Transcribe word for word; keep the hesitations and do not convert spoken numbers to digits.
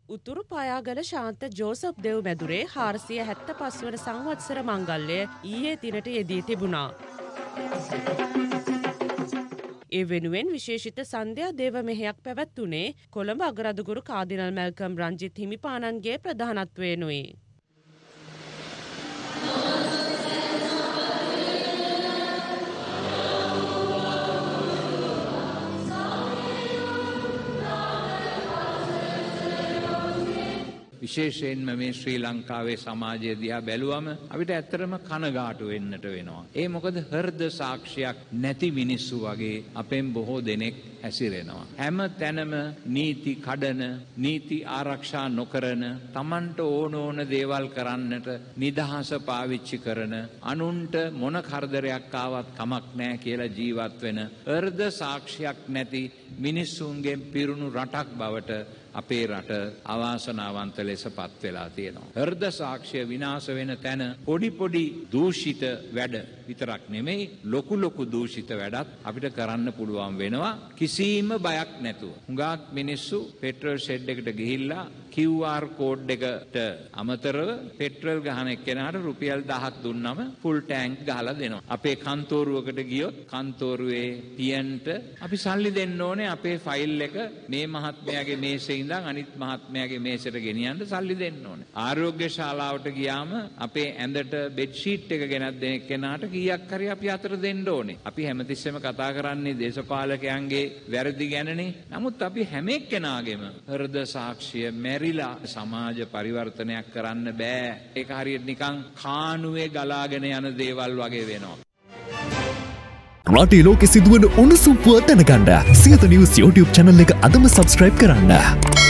උතුරු පයාගල ශාන්ත ජෝසප් දෙව් මැදුරේ හාරසිය හැත්තපස් වන සංවත්සර මංගල්‍යය ඊයේ දිනට යෙදී තිබුණා. ඒ වෙනුවෙන් විශේෂිත සන්ධ්‍යා දේව මෙහෙයක් පැවැත්වුණේ කොළඹ අගරදුගුරු කාදිනල් මැල්කම් රංජිත් හිමිපාණන්ගේ ප්‍රධානත්වයෙනුයි. විශේෂයෙන්ම මේ ශ්‍රී ලංකාවේ සමාජය දිහා බැලුවම අපිට ඇත්තටම කනගාටු වෙන්නට වෙනවා. ඒ මොකද හෘද සාක්ෂියක් නැති මිනිස්සු වගේ අපෙන් බොහෝ දෙනෙක් හැසිරෙනවා. හැම තැනම නීති කඩන, නීති ආරක්ෂා නොකරන, Tamanට ඕන ඕන දේවල් කරන්නට නිදහස පාවිච්චි කරන, අනුන්ට මොන කරදරයක් ආවත් කමක් නැහැ කියලා ජීවත් වෙන හෘද සාක්ෂියක් නැති මිනිස්සුන්ගෙන් පිරුණු රටක් බවට අපේ රට අවාසනාවන්ත ලෙස පත් වෙලා තියෙනවා. හෘද සාක්ෂිය විනාශ වෙන තැන පොඩි පොඩි දූෂිත වැඩ විතරක් නෙමෙයි, ලොකු ලොකු දූෂිත වැඩත් අපිට කරන්න පුළුවන් වෙනවා කිසිම බයක් නැතුව. හුඟක් මිනිස්සු පෙට්‍රල් ෂෙඩ් එකට ගිහිල්ලා කිව් ආර් කෝඩ් එකට අමතරව පෙට්‍රල් ගහන එක්කෙනාට රුපියල් දහයක් දුන්නම ෆුල් ටැංක් ගහලා දෙනවා. අපේ කන්තෝරුවකට ගියොත් කන්තෝරුවේ පියන්ට අපි සල්ලි දෙන්න ඕනේ අපේ ෆයිල් එක මේ මහත්මයාගේ මේසේ ඉඳන් අනිත් මහත්මයාගේ මේසෙට ගෙනියන්න සල්ලි දෙන්න ඕනේ. ආරෝග්‍ය ශාලාවට ගියාම අපේ ඇඳට බෙඩ් ෂීට් එක ගෙනත් දෙන එක්කෙනාට කීයක් හරි අපි අතර දෙන්න ඕනේ. අපි හැමතිස්සෙම කතා කරන්නේ දේශපාලකයන්ගේ වැරදි ගැනනේ. නමුත් අපි හැම එක්කෙනාගේම හෘද සාක්ෂිය මැරිලා සමාජ පරිවර්තනයක් කරන්න බෑ. ඒක හරියට නිකන් කානුවේ ගලාගෙන යන දේවල් වගේ වෙනවා. රටේ ලෝකෙ සිදුවන උණුසුම් පුවත් දැනගන්න සියත නිවුස් YouTube channel එක අදම subscribe කරන්න.